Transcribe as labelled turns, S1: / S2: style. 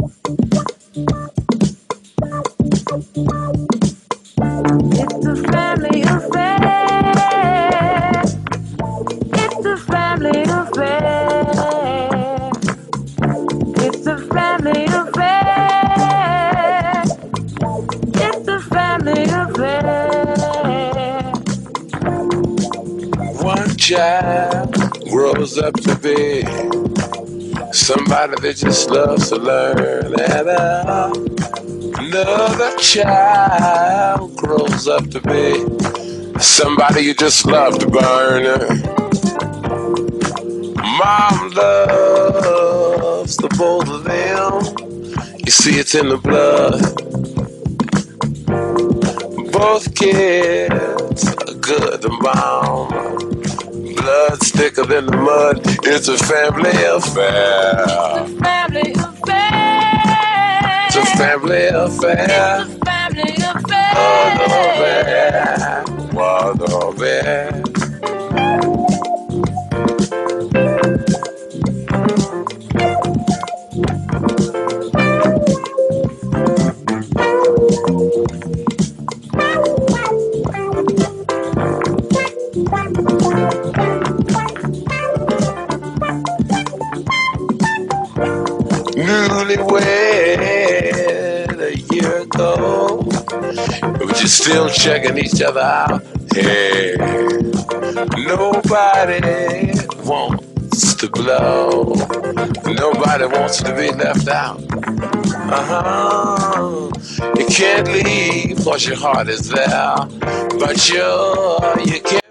S1: It's a family affair. It's a family affair. It's a family affair. It's a family affair.
S2: One child grows up to be somebody that just loves to learn, and another child grows up to be somebody you just love to burn. Mom loves the both of them. You see, it's in the blood. Both kids are good to mom. Blood's thicker than the mud. It's a family affair.
S1: It's a family affair.
S2: It's a family affair.
S1: It's a family affair.
S2: What a bear. Newlywed a year ago, we just still checking each other out. Hey, nobody wants to blow. Nobody wants to be left out. You can't leave 'cause your heart is there, but you can't.